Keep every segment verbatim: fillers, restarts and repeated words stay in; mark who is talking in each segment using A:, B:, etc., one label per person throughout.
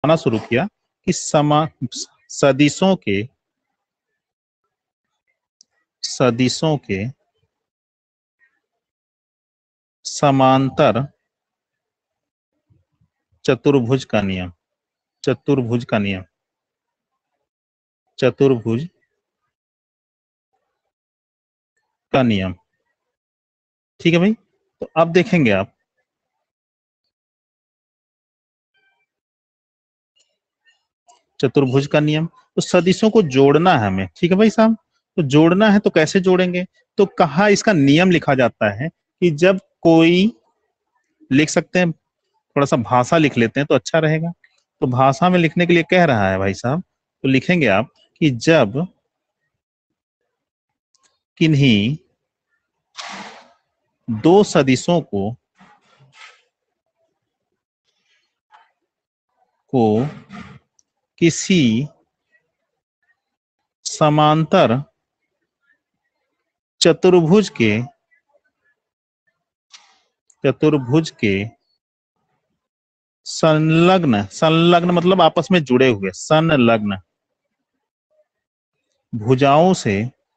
A: आना शुरू किया कि समा सदिशों के सदिशों के समांतर चतुर्भुज का नियम चतुर्भुज का नियम चतुर्भुज का नियम ठीक है भाई। तो अब देखेंगे आप चतुर्भुज का नियम, तो सदिशों को जोड़ना है हमें, ठीक है भाई साहब। तो जोड़ना है तो कैसे जोड़ेंगे, तो कहा इसका नियम लिखा जाता है कि जब कोई, लिख सकते हैं थोड़ा सा भाषा लिख लेते हैं तो अच्छा रहेगा। तो भाषा में लिखने के लिए कह रहा है भाई साहब, तो लिखेंगे आप कि जब किन्हीं दो सदिशों को को किसी समांतर चतुर्भुज के चतुर्भुज के संलग्न संलग्न मतलब आपस में जुड़े हुए, संलग्न भुजाओं से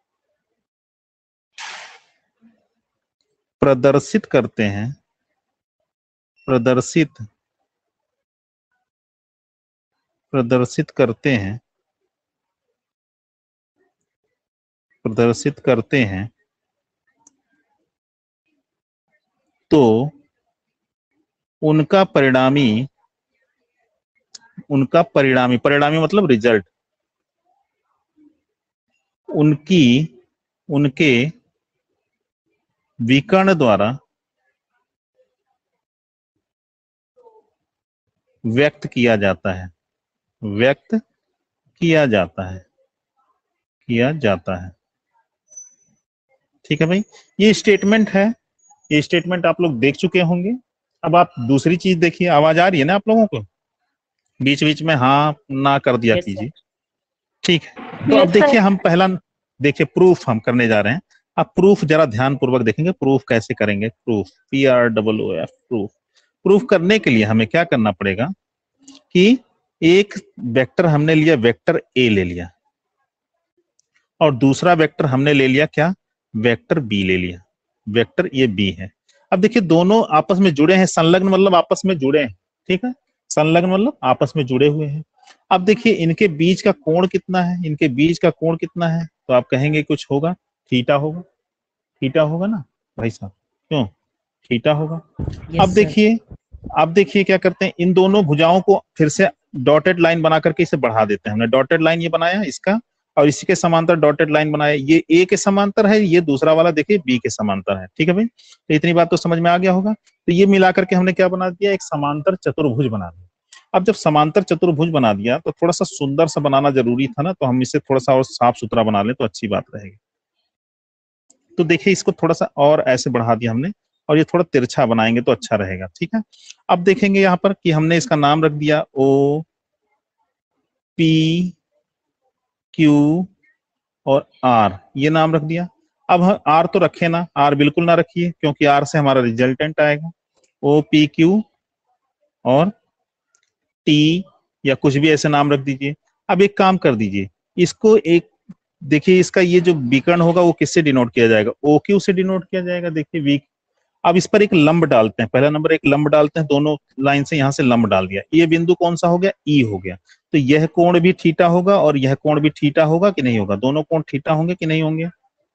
A: प्रदर्शित करते हैं प्रदर्शित प्रदर्शित करते हैं प्रदर्शित करते हैं तो उनका परिणामी उनका परिणामी परिणामी मतलब रिजल्ट, उनकी उनके विकर्ण द्वारा व्यक्त किया जाता है व्यक्त किया जाता है किया जाता है ठीक है भाई। ये स्टेटमेंट है, ये स्टेटमेंट आप लोग देख चुके होंगे। अब आप दूसरी चीज देखिए, आवाज आ रही है ना आप लोगों को, बीच बीच में हाँ ना कर दिया
B: yes,
A: कीजिए, ठीक है। तो
B: yes,
A: अब देखिए हम पहला देखिए प्रूफ हम करने जा रहे हैं। अब प्रूफ जरा ध्यान पूर्वक देखेंगे, प्रूफ कैसे करेंगे, proof P R double O F proof. Proof करने के लिए हमें क्या करना पड़ेगा कि एक वेक्टर हमने लिया, वेक्टर ए ले लिया, और दूसरा वेक्टर हमने ले लिया क्या, वेक्टर बी ले लिया, वेक्टर ये बी है। अब देखिए दोनों आपस में जुड़े हैं, संलग्न मतलब आपस में जुड़े हैं, ठीक है, संलग्न मतलब आपस में जुड़े हुए हैं। अब देखिए इनके बीच का कोण कितना है, इनके बीच का कोण कितना है, तो आप कहेंगे कुछ होगा, थीटा होगा, थीटा होगा ना भाई साहब, क्यों थीटा होगा।
B: yes,
A: अब देखिए अब देखिए क्या करते हैं, इन दोनों भुजाओं को फिर से डॉटेड लाइन बना करके इसे बढ़ा देते हैं। हमने डॉटेड लाइन ये बनाया इसका, और इसी के समांतर डॉटेड लाइन बनाया, ये ए के समांतर है, ये दूसरा वाला देखिए बी के समांतर है, ठीक है भाई। तो इतनी बात तो समझ में आ गया होगा। तो ये मिला करके हमने क्या बना दिया, एक समांतर चतुर्भुज बना दिया। अब जब समांतर चतुर्भुज बना दिया तो थोड़ा सा सुंदर सा बनाना जरूरी था ना, तो हम इसे थोड़ा सा और साफ सुथरा बना लें तो अच्छी बात रहेगी। तो देखिए इसको थोड़ा सा और ऐसे बढ़ा दिया हमने, और ये थोड़ा तिरछा बनाएंगे तो अच्छा रहेगा, ठीक है। अब देखेंगे यहाँ पर कि हमने इसका नाम रख दिया ओ पी क्यू और आर, ये नाम रख दिया। अब आर तो रखे ना, आर बिल्कुल ना रखिए, क्योंकि आर से हमारा रिजल्टेंट आएगा। ओ पी क्यू और टी या कुछ भी ऐसे नाम रख दीजिए। अब एक काम कर दीजिए, इसको एक देखिए, इसका ये जो विकर्ण होगा वो किससे डिनोट किया जाएगा, ओ क्यू से डिनोट किया जाएगा, देखिए वी। अब इस पर एक लंब डालते हैं, पहला नंबर एक लंब डालते हैं, दोनों लाइन से यहां से लंब डाल दिया, ये बिंदु कौन सा हो गया, ई हो गया। तो यह कोण भी थीटा होगा और यह कोण भी थीटा होगा कि नहीं होगा, दोनों कोण थीटा होंगे कि नहीं होंगे,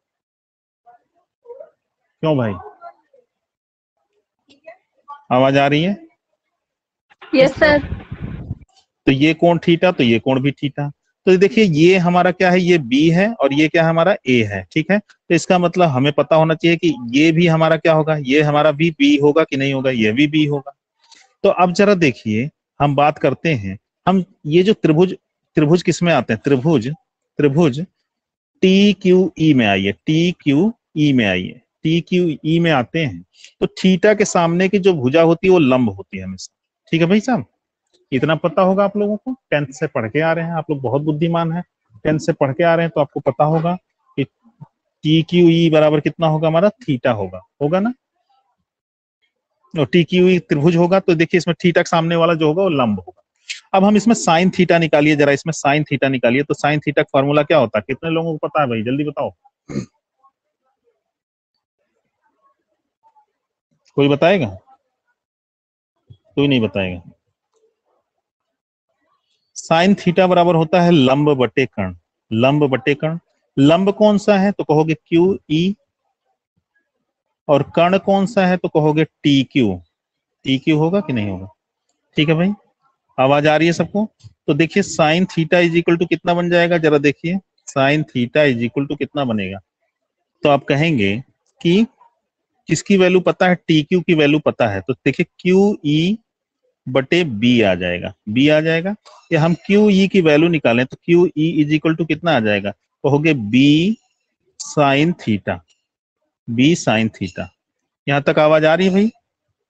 A: क्यों भाई, आवाज आ रही है,
B: yes, sir,
A: तो ये कोण थीटा तो ये कोण भी थीटा। तो देखिए ये हमारा क्या है, ये बी है और ये क्या है हमारा ए है, ठीक है। तो इसका मतलब हमें पता होना चाहिए कि ये भी हमारा क्या होगा, ये हमारा भी बी होगा कि नहीं होगा, ये भी बी होगा। तो अब जरा देखिए हम बात करते हैं, हम ये जो त्रिभुज त्रिभुज किस में आते हैं, त्रिभुज त्रिभुज टी क्यू ई में आइए, टी क्यू ई में आइए, टी क्यू ई में आते हैं। तो थीटा के सामने की जो भुजा होती है वो लंब होती है हमेशा, ठीक है भाई साहब। इतना पता होगा आप लोगों को, टेंथ से पढ़ के आ रहे हैं आप लोग, बहुत बुद्धिमान है, टेंथ से पढ़ के आ रहे हैं तो आपको पता होगा कि टी क्यू ई बराबर कितना होगा, हमारा थीटा होगा, होगा ना। और टी क्यू ई त्रिभुज होगा तो देखिए इसमें थीटा के सामने वाला जो होगा वो लंब होगा। अब हम इसमें साइन थीटा निकालिए जरा, इसमें साइन थीटा निकालिए। तो साइन थीटा का फॉर्मूला क्या होता है? कितने लोगों को पता है भाई, जल्दी बताओ। कोई बताएगा? कोई नहीं बताएगा। साइन थीटा बराबर होता है लंब बटे कर्ण। लंब बटे कर्ण। लंब कौन सा है तो कहोगे क्यू ई, और कर्ण कौन सा है तो कहोगे टी क्यू। टी क्यू होगा कि नहीं होगा? ठीक है भाई, आवाज आ रही है सबको? तो देखिए sine theta is equal to कितना बन जाएगा, जरा देखिए। Sine theta is equal to कितना बनेगा? तो आप कहेंगे कि किसकी वैल्यू पता है? टी क्यू की वैल्यू पता है। तो देखिए क्यू ई बटे बी आ जाएगा, बी आ जाएगा। या हम क्यू ई की वैल्यू निकालें तो Q E is equal to कितना आ जाएगा? कहोगे B sine theta, B sine theta. यहां तक आवाज आ रही है भाई?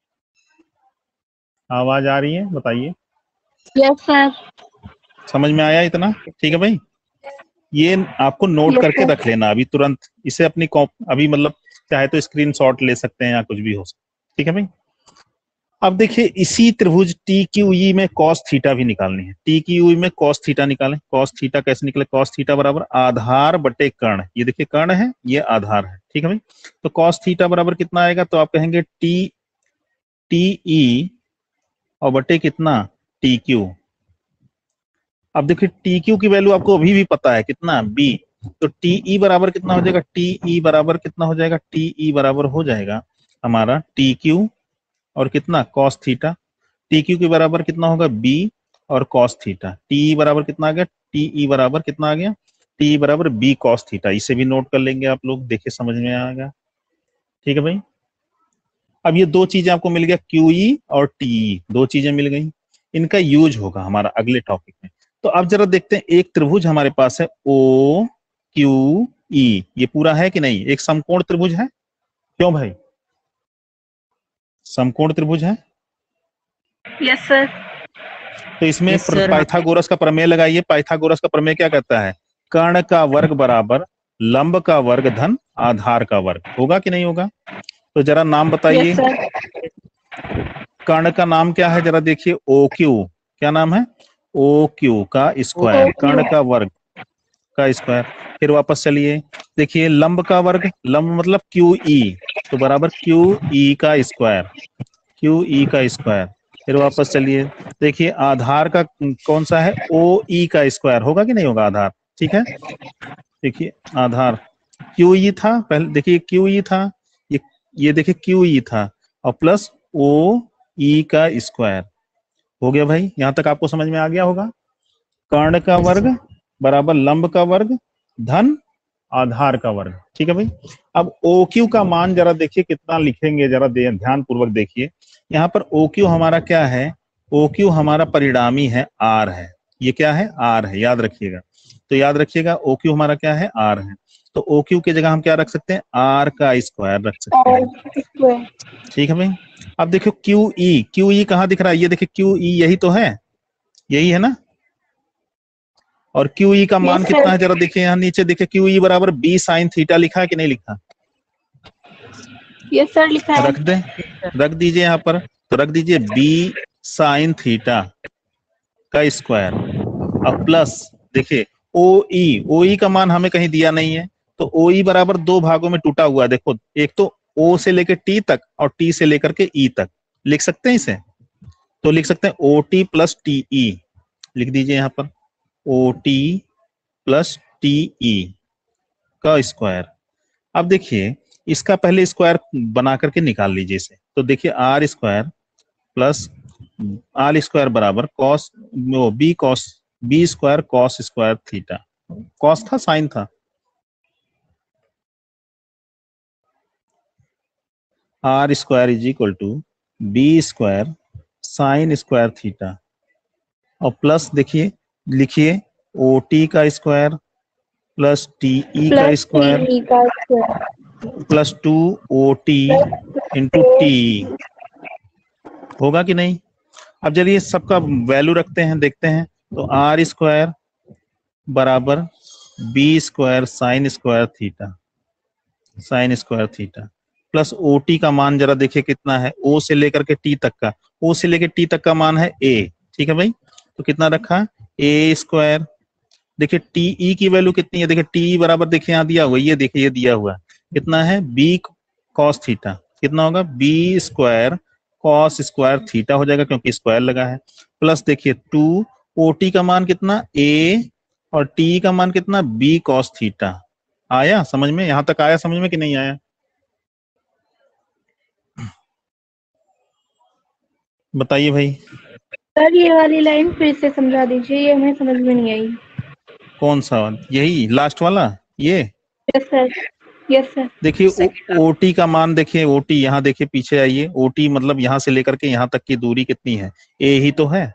A: आवाज आ रही है? बताइए।
B: Yes sir.
A: समझ में आया इतना? ठीक है भाई, ये आपको नोट
B: Yes,
A: करके
B: sir.
A: रख लेना अभी तुरंत। इसे अपनी कॉप अभी मतलब चाहे तो स्क्रीनशॉट ले सकते हैं या कुछ भी हो सकता है। ठीक है भाई, अब देखिए इसी त्रिभुज टी क्यू ई में कॉस थीटा भी निकालनी है। टी क्यू ई में कॉस थीटा निकालें। कॉस थीटा कैसे निकले? कॉस थीटा बराबर आधार बटे कर्ण। ये देखिए कर्ण है, ये आधार है। ठीक है भाई, तो कॉस थीटा बराबर कितना आएगा? तो आप कहेंगे टी टी ई और बटे कितना? T Q. अब देखिए टी क्यू की वैल्यू आपको अभी भी पता है कितना? बी। तो टी ई बराबर कितना हो जाएगा? टी ई बराबर कितना हो जाएगा? टी ई बराबर हो जाएगा हमारा टी क्यू और कितना? Cos theta. टी क्यू के बराबर कितना होगा? बी और कॉस थीटा। टी ई बराबर कितना आ गया? टी ई बराबर कितना आ गया? टी ई बराबर बी कॉस थीटा। इसे भी नोट कर लेंगे आप लोग, देखिए समझ में आएगा। ठीक है भाई, अब ये दो चीजें आपको मिल गया, क्यू ई और टी ई, दो चीजें मिल गई। इनका यूज होगा हमारा अगले टॉपिक में। तो अब जरा देखते हैं, एक त्रिभुज हमारे पास है ओ क्यू ई, ये पूरा है कि नहीं? एक समकोण त्रिभुज है। क्यों भाई? समकोण त्रिभुज है।
B: Yes sir.
A: तो इसमें
C: Yes, sir.
A: पाइथागोरस का प्रमेय लगाइए। पाइथागोरस का प्रमेय क्या कहता है? कर्ण का वर्ग बराबर लंब का वर्ग धन आधार का वर्ग। होगा कि नहीं होगा? तो जरा नाम बताइए।
B: Yes sir.
A: कर्ण का नाम क्या है? जरा देखिए, ओ क्यू। क्या नाम है? ओ क्यू का स्क्वायर,
B: O Q.
A: कर्ण का वर्ग का स्क्वायर। फिर वापस चलिए, देखिए लंब का वर्ग, लंब मतलब क्यू ई, तो बराबर क्यू ई का स्क्वायर, क्यू ई का स्क्वायर। फिर वापस चलिए, देखिए आधार का कौन सा है? ओ ई का स्क्वायर। होगा कि नहीं होगा आधार? ठीक है, देखिए आधार क्यू ई था पहले, देखिए क्यू ई था, ये ये देखिए क्यू ई था और प्लस ओ ई का स्क्वायर। हो गया भाई, यहां तक आपको समझ में आ गया होगा। कर्ण का वर्ग बराबर लंब का वर्ग धन आधार का वर्ग। ठीक है भाई, अब ओ क्यू का मान जरा देखिए कितना लिखेंगे, जरा ध्यान पूर्वक देखिए। यहाँ पर ओ क्यू हमारा क्या है? ओ क्यू हमारा परिणामी है, आर है। ये क्या है? आर है, याद रखिएगा। तो याद रखिएगा ओ क्यू हमारा क्या है? आर है। तो ओ क्यू की जगह हम क्या रख सकते हैं? आर का स्क्वायर रख सकते हैं। ठीक है भाई, अब देखो क्यू ई, क्यू ई कहाँ दिख रहा है? ये देखिए क्यू ई, यही तो है, यही है ना। और क्यू ई का मान
B: Yes,
A: कितना
B: sir.
A: है? जरा देखिए यहाँ नीचे, देखिए क्यू ई बराबर बी साइन थीटा लिखा है कि नहीं लिखा?
B: यस सर लिखा है।
A: रख दें, रख दीजिए यहाँ पर। तो रख दीजिए बी साइन थीटा का स्क्वायर अब प्लस देखिए ओ ई, ओ ई का मान हमें कहीं दिया नहीं है, तो ओ ई बराबर दो भागों में टूटा हुआ है। देखो, एक तो ओ से लेकर टी तक और टी से लेकर के ई तक लिख सकते हैं इसे। तो लिख सकते हैं O T plus T E, लिख दीजिए यहाँ पर O T plus T E का स्क्वायर। अब देखिए इसका पहले स्क्वायर बना करके निकाल लीजिए इसे। तो देखिए R square plus R square बराबर cos B cos B square cos square theta. Cos था साइन था? R square is equal to B square sine square theta और प्लस देखिए लिखिए ओ टी का स्क्वायर प्लस टी ई का
B: plus
A: square
B: T का square
A: plus two O T into T. होगा कि नहीं? अब चलिए सबका वैल्यू रखते हैं, देखते हैं। तो आर स्क्वायर बराबर B square sine square theta, sine square theta plus O T का मान जरा देखिए कितना है? ओ से लेकर के टी तक का, ओ से लेकर टी तक का मान है ए। ठीक है भाई, तो कितना रखा, ए स्क्वायर। देखिए टी ई की वैल्यू कितनी है, देखिए टी बराबर देखिए यहाँ दिया हुआ, ये देखिए ये दिया हुआ कितना है, बी कॉस थीटा। कितना होगा, B square cos square theta हो जाएगा क्योंकि स्क्वायर लगा है, प्लस देखिए टू ओ टी का मान कितना, ए, और टी का मान कितना, बी कॉस थीटा। आया समझ में, यहां तक आया समझ में कि नहीं आया? बताइए भाई।
B: सर ये वाली लाइन फिर से समझा दीजिए, ये हमें समझ में नहीं आई।
A: कौन सा, यही लास्ट वाला ये?
B: Yes sir, yes sir.
A: देखिए ओटी का मान, देखिए ओटी यहाँ देखिए पीछे आइए, ओटी मतलब यहाँ से लेकर के यहाँ तक की दूरी कितनी है, ए ही तो है।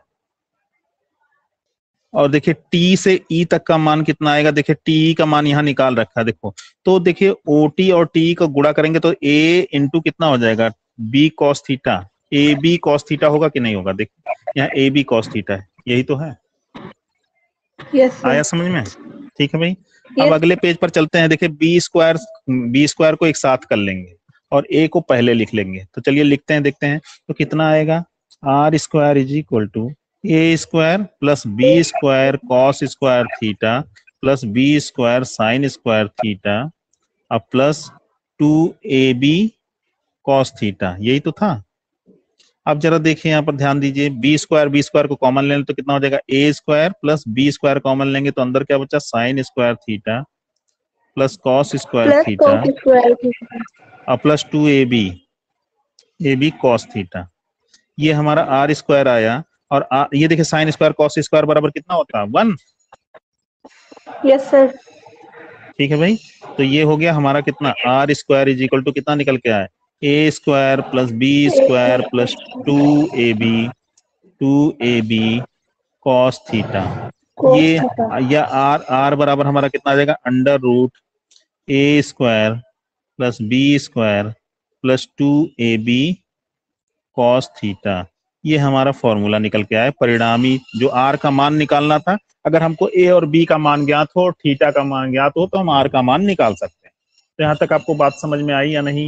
A: और देखिए टी से ई तक का मान कितना आएगा, देखिए टी का मान यहाँ निकाल रखा है देखो, तो देखिए ओटी और टी को गुणा करेंगे तो ए इंटू कितना हो जाएगा, B cos theta. A B cos theta होगा कि नहीं होगा, देखिए यहाँ ए बी कॉस थीटा है, यही तो है।
B: यस
A: आया
B: सर।
A: समझ में? ठीक है भाई। अब
B: Yes.
A: अगले पेज पर चलते हैं, देखिए बी स्क्वायर, बी स्क्वायर को एक साथ कर लेंगे और ए को पहले लिख लेंगे, तो चलिए लिखते हैं, देखते हैं तो कितना आएगा, R square is equal to A square plus B square cos square theta plus B square sine square theta अब plus two A B cos theta, यही तो था। अब जरा देखिए यहाँ पर ध्यान दीजिए, बी स्क्वायर बी स्क्वायर को कॉमन लें तो कितना हो जाएगा, A square plus B square common लेंगे तो अंदर क्या बचा, sine square theta plus cos square
B: plus
A: theta
B: cos square theta
A: और plus two A B, A B cos theta. ये हमारा आर स्क्वायर आया, और आ, ये देखिए साइन स्क्वायर कॉस स्क्वायर बराबर कितना होता है, वन।
B: Yes sir.
A: ठीक है भाई, तो ये हो गया हमारा कितना, R square is equal to कितना निकल के आया, A square plus B square plus two A B, two A B cos theta. ये या आर आर बराबर हमारा कितना आ जाएगा, under root A square plus B square plus two A B cos theta. ये हमारा फॉर्मूला निकल के आया, परिणामी जो आर का मान निकालना था, अगर हमको ए और बी का मान ज्ञात हो और थीटा का मान ज्ञात हो तो हम आर का मान निकाल सकते हैं। तो यहाँ तक आपको बात समझ में आई या नहीं?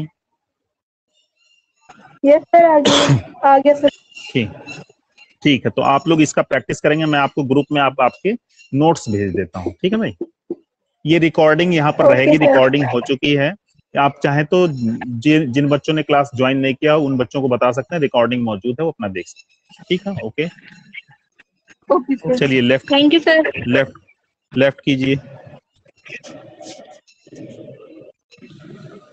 B: यस सर, आगे आगे सर।
A: ठीक ठीक है, तो आप लोग इसका प्रैक्टिस करेंगे, मैं आपको ग्रुप में आप आपके नोट्स भेज देता हूँ, ठीक है भाई। ये रिकॉर्डिंग यहाँ पर रहेगी, रिकॉर्डिंग हो चुकी है, आप चाहें तो जिन जिन बच्चों ने क्लास ज्वाइन नहीं किया उन बच्चों को बता सकते हैं, रिकॉर्डिंग मौजूद है, वो अपना देख सकते हैं, ठीक है। ओके
B: ओके सर,
A: चलिए left,
B: thank you sir.
A: Left left कीजिए।